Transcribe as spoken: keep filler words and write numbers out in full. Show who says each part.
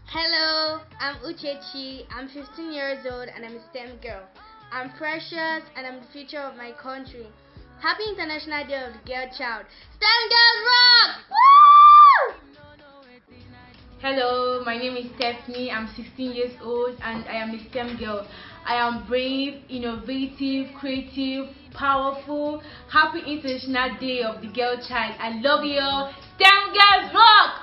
Speaker 1: Hello, I'm Uchechi. I'm fifteen years old and I'm a STEM girl. I'm precious and I'm the future of my country. Happy International Day of the Girl Child. STEM Girls Rock! Woo!
Speaker 2: Hello, my name is Stephanie. I'm sixteen years old and I am a STEM girl. I am brave, innovative, creative, powerful. Happy International Day of the Girl Child. I love you all. STEM Girls Rock!